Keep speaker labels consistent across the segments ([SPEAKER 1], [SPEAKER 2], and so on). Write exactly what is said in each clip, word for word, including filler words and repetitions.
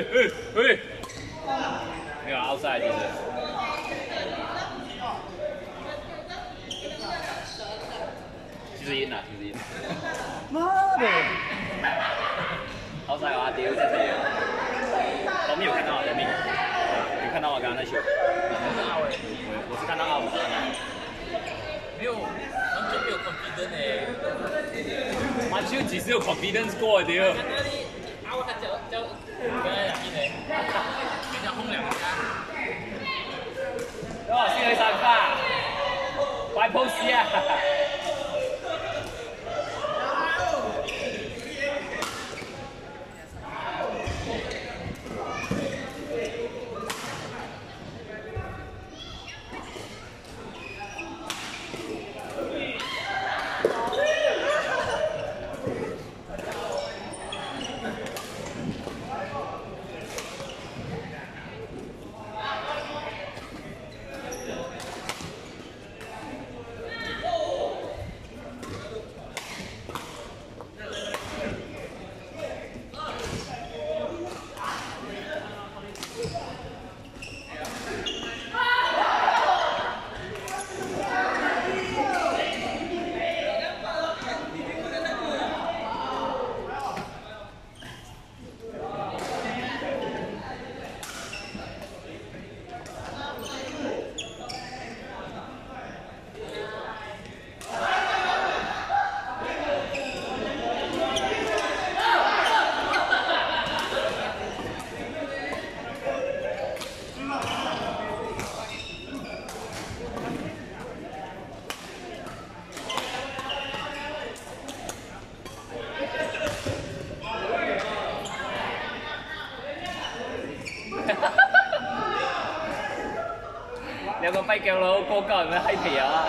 [SPEAKER 1] 喂喂，没有 outside 就是。其实赢了，其实赢。
[SPEAKER 2] 妈的！
[SPEAKER 1] outside 有阿丢在这里。我们有看到啊，人民。有看到吗？刚刚那球？我我是看到阿五。
[SPEAKER 3] 没有，完全没有 confidence 诶。
[SPEAKER 1] 完全只是有 confidence 过的丢。
[SPEAKER 3] 阿五他叫叫跟他讲一嘞，人家轰两下。
[SPEAKER 1] 哦，先去三发，快 pose 啊！兩個跛腳佬高鳩人咩閪皮啊！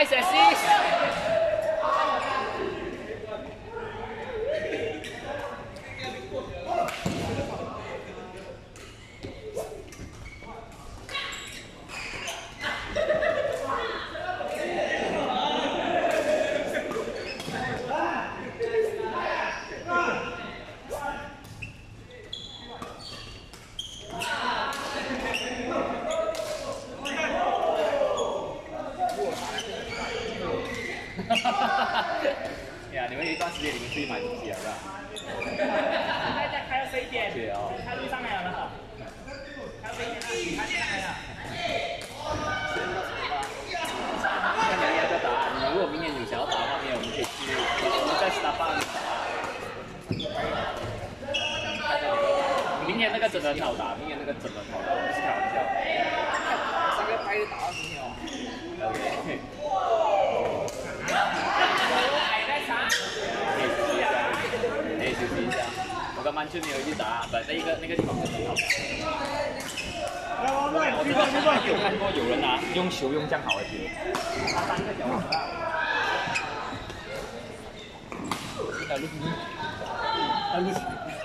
[SPEAKER 3] Nice assist.
[SPEAKER 1] 呀，你们有一段时间你们自己买东西了，是吧？
[SPEAKER 2] 现在再开到十一点，
[SPEAKER 1] 对哦。
[SPEAKER 2] 他路上来了哈。开到十一点了，你看上来了。
[SPEAKER 1] 看你要不要打？你如果明年有想要打的话，明年我们可以去，我们在 Starbucks 打。明年那个真的很好打，明年那个真的很好打，不是开玩笑。
[SPEAKER 3] 上个拍打到今天哦。
[SPEAKER 1] OK。可以休息一下。我跟曼彻没有去打，但那一个那个地方真的很好打。我真的从来没有看过有人拿用球用这样好的球。他三个小时啊。他录音，他录。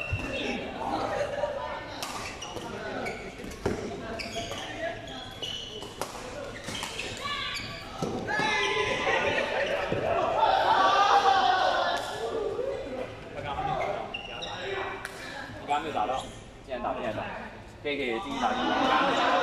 [SPEAKER 1] 刚刚没有打到，现在打，现在打，可以可以继续打，继续打。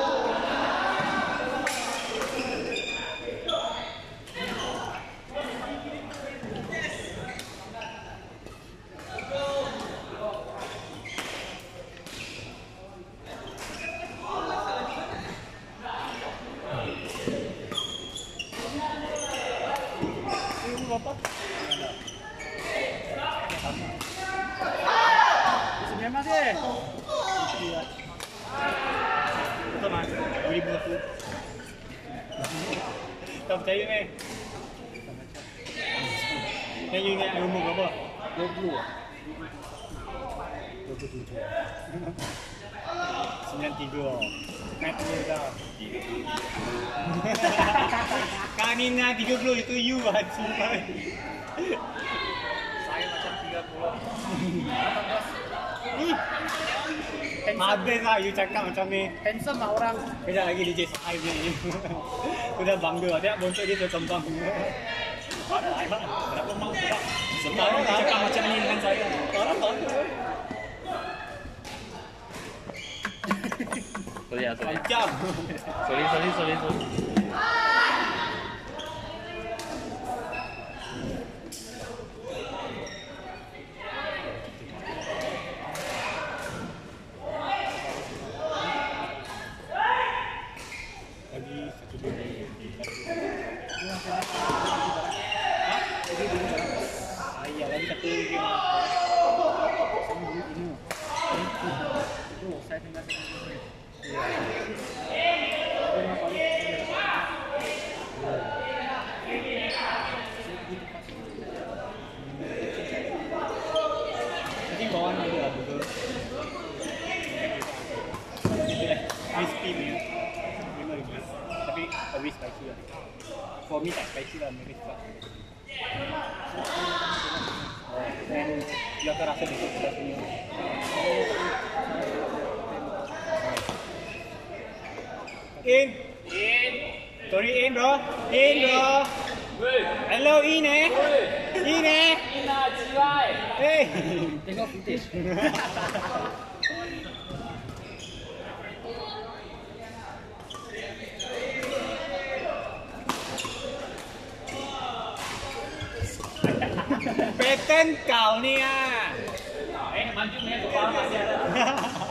[SPEAKER 2] Terima kasih. Betul mas, dua ribu satu. Tak percaya ni. Yang you ingat umur berapa?
[SPEAKER 1] dua puluh.
[SPEAKER 2] dua puluh tujuh. sembilan tiga. Naik puluh dah. Kami nak tiga puluh itu you lah.
[SPEAKER 3] Saya macam tiga puluh.
[SPEAKER 2] Habis lah you cakap macam ni.
[SPEAKER 3] Handsome lah orang.
[SPEAKER 2] Kejap lagi D J Sahai ni. Sudah bangga. Tengok bontot dia terkembang. Kenapa mak cakap? Sebab orang cakap macam ni dengan saya. Orang bangga.
[SPEAKER 1] Sorry ya, sorry.
[SPEAKER 2] Macam.
[SPEAKER 1] Sorry, sorry, sorry, sorry.
[SPEAKER 2] Lagi satu dua. Ayah lagi satu lagi. Itu saya tinggal sini. Jadi bawah ni ada betul. Crispy ni. Tapi lebih spicy lah. For me tak spicy lah, mereka suka. Dan dia akan rasa besar sebelah sini. In.
[SPEAKER 3] In.
[SPEAKER 2] Sorry in bro. In bro. Hello in eh. In eh.
[SPEAKER 3] Ina jiwai.
[SPEAKER 2] Hey.
[SPEAKER 3] Tengok footage.
[SPEAKER 2] Pattern kau ni ah.
[SPEAKER 3] Eh, maju ni tu masih ada.